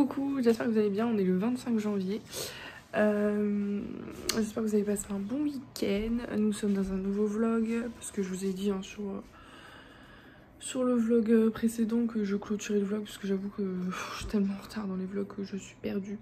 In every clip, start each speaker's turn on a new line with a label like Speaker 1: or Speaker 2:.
Speaker 1: Coucou, j'espère que vous allez bien, on est le 25 janvier. J'espère que vous avez passé un bon week-end. Nous sommes dans un nouveau vlog, parce que je vous ai dit hein, sur le vlog précédent que je clôturais le vlog, parce que j'avoue que je suis tellement en retard dans les vlogs que je suis perdue.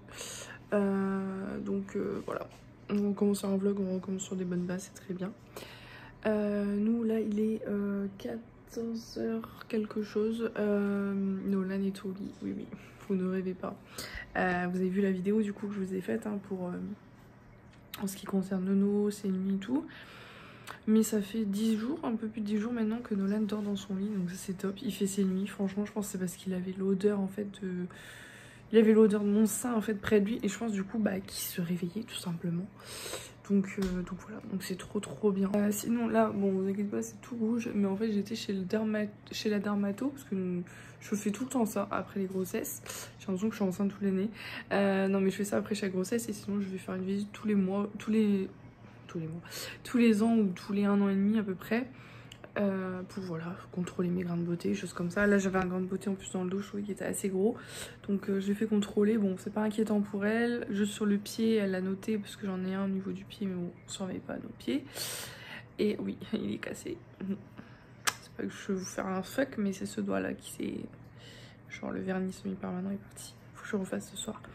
Speaker 1: Voilà, on recommence sur un vlog, on recommence sur des bonnes bases, c'est très bien. Nous là il est 14h quelque chose. Nolan est au lit, oui, vous ne rêvez pas. Vous avez vu la vidéo du coup que je vous ai faite hein, pour en ce qui concerne Nono, ses nuits et tout. Mais ça fait 10 jours, un peu plus de 10 jours maintenant que Nolan dort dans son lit, donc ça c'est top. Il fait ses nuits, franchement je pense que c'est parce qu'il avait l'odeur en fait de... Il avait l'odeur de mon sein en fait près de lui et je pense du coup bah qu'il se réveillait tout simplement. Donc voilà, donc c'est trop bien. Sinon là, bon vous inquiétez pas, c'est tout rouge, mais en fait j'étais chez la dermato parce que je fais tout le temps ça après les grossesses. J'ai l'impression que je suis enceinte toute l'année. Non mais je fais ça après chaque grossesse et sinon je vais faire une visite tous les mois, tous les ans ou tous les 1 an et demi à peu près. Pour voilà contrôler mes grains de beauté, choses comme ça. Là j'avais un grain de beauté en plus dans le dos, je trouvais qu'il était assez gros, donc je l'ai fait contrôler. Bon c'est pas inquiétant pour elle, juste sur le pied elle l'a noté parce que j'en ai un au niveau du pied, mais bon on surveille pas nos pieds. Et oui il est cassé, c'est pas que je veux vous faire un fuck, mais c'est ce doigt là qui s'est, genre le vernis semi-permanent est parti, faut que je refasse ce soir.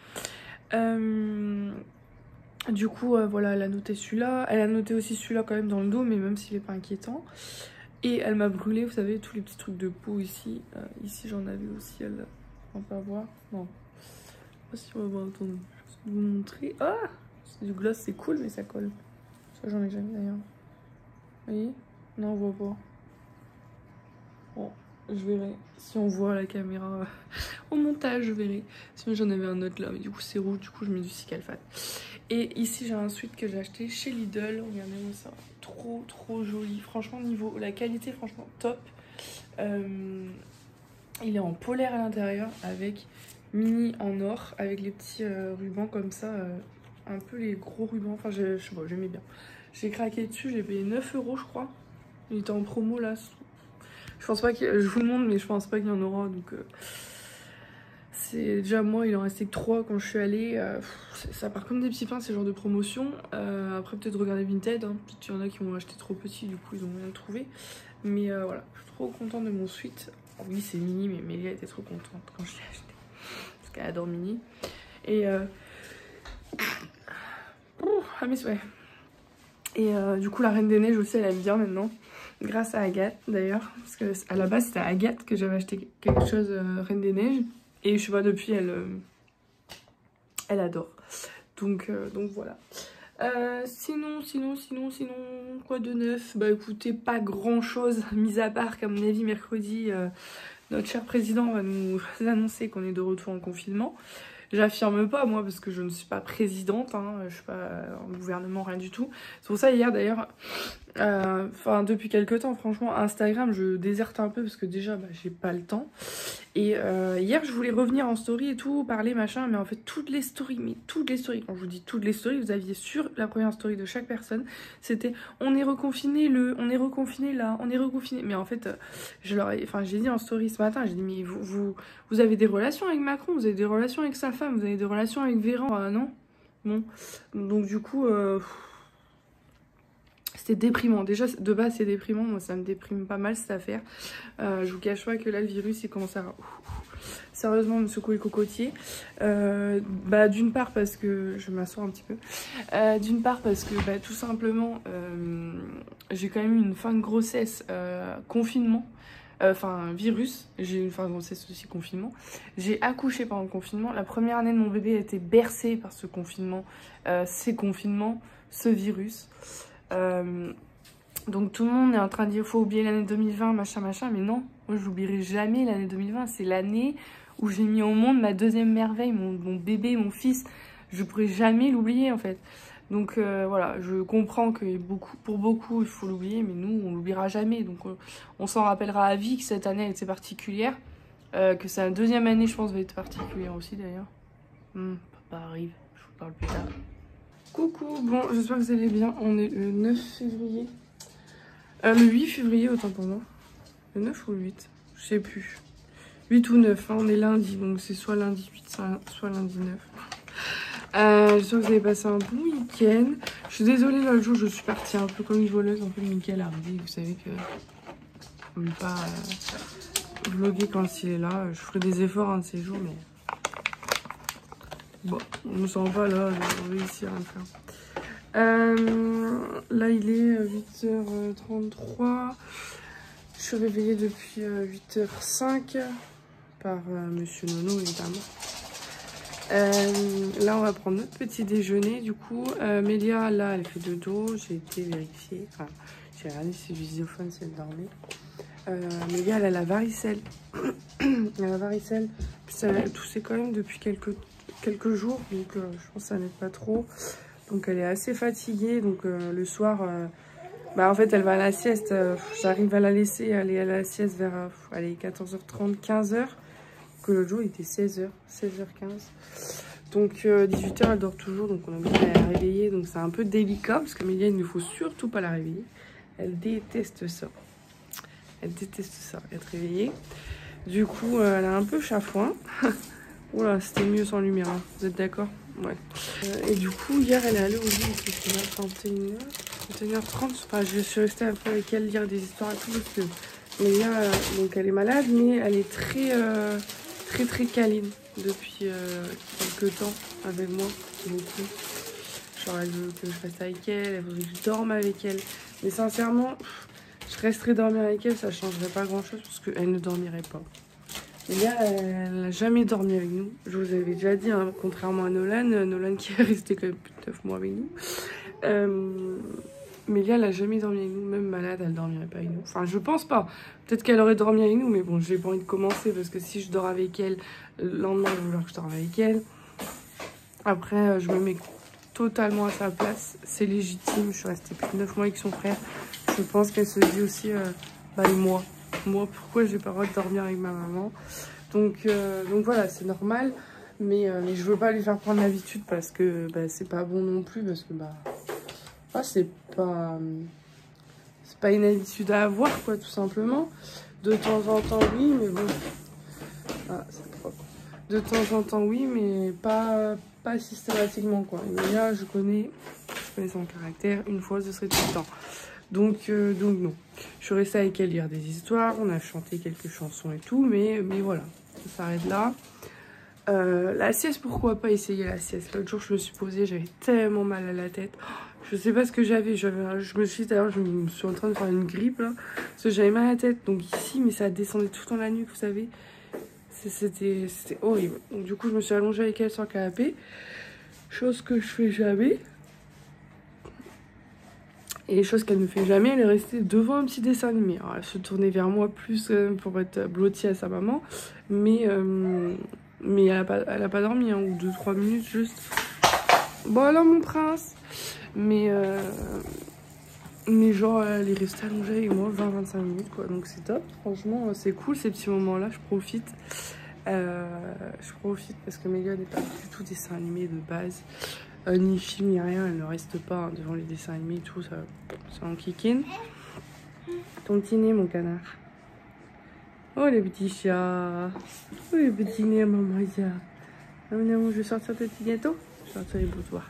Speaker 1: Du coup voilà, elle a noté celui-là, elle a noté aussi celui-là quand même dans le dos, mais même s'il est pas inquiétant. Et elle m'a brûlé, vous savez, tous les petits trucs de peau ici. Ici, j'en avais aussi, elle... On peut voir. Non. Je sais pas si on va voir, attendez. Je vais vous montrer. Ah, du gloss, c'est cool, mais ça colle. Ça, j'en ai jamais d'ailleurs. Vous voyez? Non, on voit pas. Bon, je verrai. Si on voit la caméra au montage, je verrai. Sinon, j'en avais un autre là, mais du coup, c'est rouge. Du coup, je mets du Cicalfate. Et ici, j'ai un sweat que j'ai acheté chez Lidl. Regardez-moi ça. Trop joli. Franchement, niveau la qualité, franchement top. Il est en polaire à l'intérieur avec mini en or, avec les petits rubans comme ça, un peu les gros rubans. Enfin, je sais pas, j'aimais bien. J'ai craqué dessus, j'ai payé 9 € je crois. Il était en promo là. Je pense pas qu'il... Je vous le montre, mais je pense pas qu'il y en aura. Donc c'est déjà moi, il en restait que 3 quand je suis allée. Ça part comme des petits pains, ces genres de promotion. Après peut-être regarder Vinted, hein. Peut-être qu'il y en a qui m'ont acheté trop petit, du coup ils ont rien trouvé. Mais voilà, je suis trop contente de mon sweat. Oh, oui c'est mini, mais Mélia était trop contente quand je l'ai acheté. Parce qu'elle adore mini. Et ah mais ouais. Et du coup la Reine des Neiges aussi elle aime bien maintenant. Grâce à Agathe d'ailleurs. Parce qu'à la base c'était à Agathe que j'avais acheté quelque chose Reine des Neiges. Et je sais pas, depuis elle adore. Donc voilà. Sinon, quoi de neuf? Bah écoutez, pas grand chose, mis à part qu'à mon avis mercredi, notre cher président va nous annoncer qu'on est de retour en confinement. J'affirme pas moi parce que je ne suis pas présidente, hein, je suis pas en gouvernement, rien du tout. C'est pour ça hier d'ailleurs, enfin depuis quelques temps franchement Instagram je déserte un peu parce que déjà bah, j'ai pas le temps. Et hier je voulais revenir en story et tout, parler machin, mais en fait toutes les stories, quand je vous dis toutes les stories, vous aviez sur la première story de chaque personne, c'était on est reconfiné on est reconfiné là, on est reconfiné. Mais en fait j'ai dit en story ce matin, j'ai dit mais vous avez des relations avec Macron, vous avez des relations avec sa femme, vous avez des relations avec Véran, non? Bon, donc du coup c'était déprimant. Déjà de base c'est déprimant, moi ça me déprime pas mal cette affaire. Je vous cache pas que là le virus il commence à sérieusement me secouer le cocotier. Bah d'une part parce que je m'assois un petit peu. D'une part parce que bah, tout simplement j'ai quand même eu une fin de grossesse confinement. Enfin virus, j'ai eu une fin de grossesse aussi confinement. J'ai accouché pendant le confinement. La première année de mon bébé a été bercée par ce confinement, ces confinements, ce virus. Donc tout le monde est en train de dire faut oublier l'année 2020 machin, mais non, moi j'oublierai jamais l'année 2020. C'est l'année où j'ai mis au monde ma deuxième merveille, mon bébé, mon fils. Je pourrai jamais l'oublier en fait. Donc voilà, je comprends que pour beaucoup il faut l'oublier, mais nous on l'oubliera jamais. Donc on s'en rappellera à vie que cette année elle était particulière, que sa deuxième année je pense va être particulière aussi d'ailleurs. Papa arrive, je vous parle plus tard. Coucou, bon j'espère que vous allez bien, on est le 9 février. Le 8 février autant pour moi. Le 9 ou le 8, je sais plus. 8 ou 9, hein, on est lundi, donc c'est soit lundi 8, soit lundi 9. J'espère que vous avez passé un bon week-end. Je suis désolée, l'autre jour, je suis partie un peu comme une voleuse. En fait, Mickaël a arrivé. Vous savez que je ne peux pas vlogger quand il est là. Je ferai des efforts un de ces jours, mais bon, on ne sent pas là, on va réussir à le faire. Là, il est 8h33. Je suis réveillée depuis 8h05 par Monsieur Nono, évidemment. Là, on va prendre notre petit déjeuner. Du coup, Mélia, là, elle fait dodo. J'ai été vérifier. Enfin, j'ai regardé si le visiophone, si elle dormait. Mélia, elle a la varicelle. Elle a la varicelle. Puis ça a toussé quand même depuis quelques jours. Donc, je pense que ça n'aide pas trop. Donc, elle est assez fatiguée. Donc, le soir, bah, en fait, elle va à la sieste. J'arrive à la laisser aller à la sieste vers 14h30, 15h. Que l'autre jour, il était 16h, 16h15. Donc, 18h, elle dort toujours. Donc, on a obligé de la réveiller. Donc, c'est un peu délicat parce que Mélia, il ne faut surtout pas la réveiller. Elle déteste ça. Elle déteste ça, être réveillée. Du coup, elle a un peu chafouin. Oula, c'était mieux sans lumière. Hein. Vous êtes d'accord? Ouais. Et du coup, hier, elle est allée au lit. C'était là 31h30. Enfin, je suis restée un peu avec elle lire des histoires et tout. Parce que Mélia, donc, elle est malade, mais elle est très câline depuis quelques temps avec moi, beaucoup. Genre elle veut que je reste avec elle, elle veut que je dorme avec elle. Mais sincèrement, je resterai dormir avec elle, ça changerait pas grand chose parce qu'elle ne dormirait pas. Et là, elle n'a jamais dormi avec nous. Je vous avais déjà dit, hein, contrairement à Nolan qui est resté quand même plus de 9 mois avec nous. Mélia, elle n'a jamais dormi avec nous, même malade, elle ne dormirait pas avec nous. Enfin, je pense pas. Peut-être qu'elle aurait dormi avec nous, mais bon, j'ai pas envie de commencer parce que si je dors avec elle, le lendemain, je vais vouloir que je dorme avec elle. Après, je me mets totalement à sa place. C'est légitime, je suis restée plus de 9 mois avec son frère. Je pense qu'elle se dit aussi, bah, et moi, pourquoi j'ai pas le droit de dormir avec ma maman? Donc voilà, c'est normal. Mais je veux pas lui faire prendre l'habitude parce que bah, c'est pas bon non plus. Parce que bah, c'est pas une habitude à avoir, quoi, tout simplement. De temps en temps, oui, mais bon. Ah, c'est propre. De temps en temps, oui, mais pas systématiquement, quoi. Mais là, je connais son caractère. Une fois, ce serait tout le temps. Donc non. Je suis restée avec elle lire des histoires. On a chanté quelques chansons et tout, mais voilà, ça s'arrête là. La sieste, pourquoi pas essayer la sieste? L'autre jour, je me suis posée, j'avais tellement mal à la tête. Je sais pas ce que j'avais. Je me suis dit, d'ailleurs, je me suis en train de faire une grippe, là. Parce que j'avais mal à la tête. Donc ici, mais ça descendait tout dans la nuque, vous savez. C'était horrible. Donc du coup, je me suis allongée avec elle sur le canapé. Chose que je fais jamais. Et chose qu'elle ne fait jamais, elle est restée devant un petit dessin animé. Alors, elle se tournait vers moi plus pour être blottie à sa maman. Mais elle a pas dormi, hein, ou 2-3 minutes juste. Bon alors mon prince. Mais genre elle est restée allongée avec moi 20-25 minutes, quoi. Donc c'est top, franchement c'est cool ces petits moments là, je profite. Je profite parce que Mélia n'est pas du tout dessin animé de base. Ni film, ni rien, elle ne reste pas, hein, devant les dessins animés et tout, ça en kikine. Ton petit nez, mon canard. Oh, le petit chat. Oh, le petit nez, maman, ça. Je vais sortir tes petits gâteaux. Je vais sortir les boutoirs.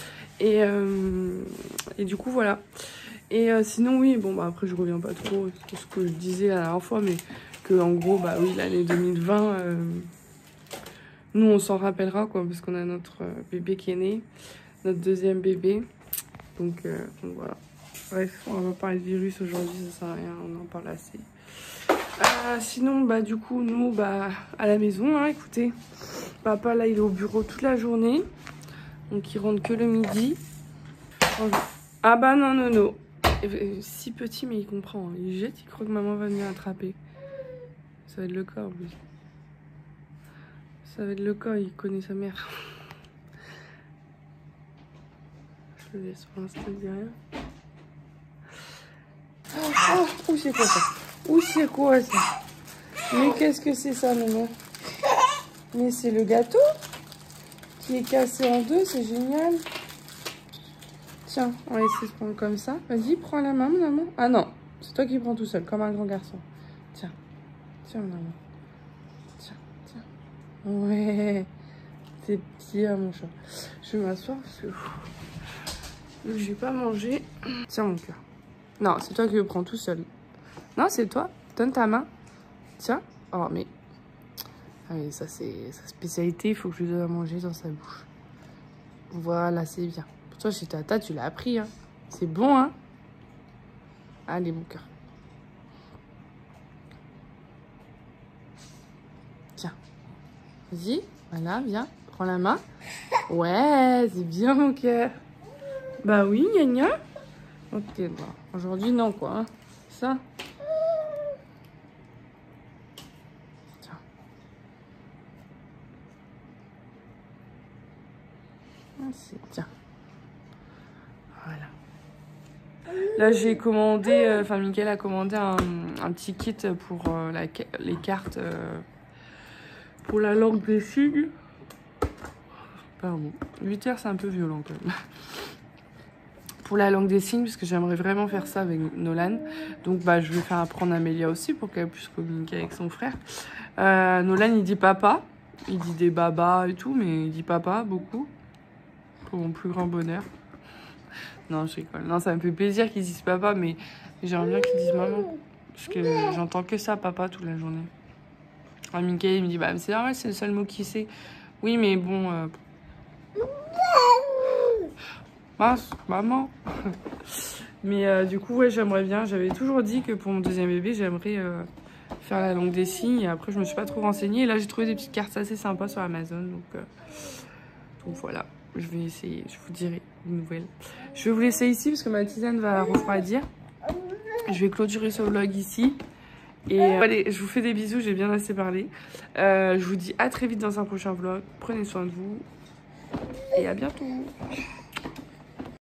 Speaker 1: Et du coup, voilà. Et sinon, oui, bon, bah après, je reviens pas trop sur ce que je disais la dernière fois, mais que, en gros, bah oui, l'année 2020... nous, on s'en rappellera, quoi, parce qu'on a notre bébé qui est né, notre deuxième bébé. Donc voilà. Bref, on va pas parler de virus aujourd'hui, ça sert à rien, on en parle assez. Sinon, bah du coup, nous, bah à la maison, hein, écoutez. Papa, là, il est au bureau toute la journée. Donc, il rentre que le midi. Ah bah non. Si petit, mais il comprend. Hein. Il jette, il croit que maman va venir attraper. Ça va être le cas, en plus. Ça va être le cas, il connaît sa mère. Je le laisse pour l'instant derrière. Oh, c'est quoi ça? Où c'est quoi ça? Mais qu'est-ce que c'est ça, maman? Mais c'est le gâteau qui est cassé en deux, c'est génial. Tiens, on va essayer de prendre comme ça. Vas-y, prends la main, maman. Ah non, c'est toi qui prends tout seul, comme un grand garçon. Tiens, maman. Tiens. Ouais. C'est bien, mon chat. Je vais m'asseoir parce que j'ai pas mangé. Tiens, mon cœur. Non, c'est toi qui le prends tout seul. Non, c'est toi. Donne ta main. Tiens. Oh, mais... Ah oui, ça, c'est sa spécialité. Il faut que je lui donne à manger dans sa bouche. Voilà, c'est bien. Pour toi, chez Tata, tu l'as appris, hein. C'est bon, hein. Allez, mon cœur. Tiens. Vas-y. Voilà, viens. Prends la main. Ouais, c'est bien, mon cœur. Bah oui, gna gna. Ok, bon. Aujourd'hui, non, quoi. Hein. Ça. Tiens. Tiens. Voilà. Là, j'ai commandé... Enfin, Mickaël a commandé un petit kit pour les cartes pour la langue des signes. Pardon. 8 heures, c'est un peu violent, quand même. Pour la langue des signes, parce que j'aimerais vraiment faire ça avec Nolan. Donc, bah, je vais faire apprendre Amélia aussi pour qu'elle puisse communiquer avec son frère. Nolan, il dit papa. Il dit des babas et tout, mais il dit papa beaucoup. Pour mon plus grand bonheur. Non, je rigole. Non, ça me fait plaisir qu'ils disent papa, mais j'aimerais bien qu'ils disent maman. Parce que j'entends que ça, papa, toute la journée. Alors, Mickaël, il me dit, bah, c'est normal, c'est le seul mot qu'il sait. Oui, mais bon... Mince, maman. Mais du coup, ouais, j'aimerais bien. J'avais toujours dit que pour mon deuxième bébé, j'aimerais faire la langue des signes. Et après, je me suis pas trop renseignée. Et là, j'ai trouvé des petites cartes assez sympas sur Amazon. Donc voilà, je vais essayer. Je vous dirai une nouvelle. Je vais vous laisser ici parce que ma tisane va refroidir. Je vais clôturer ce vlog ici. Et allez, je vous fais des bisous. J'ai bien assez parlé. Je vous dis à très vite dans un prochain vlog. Prenez soin de vous. Et à bientôt.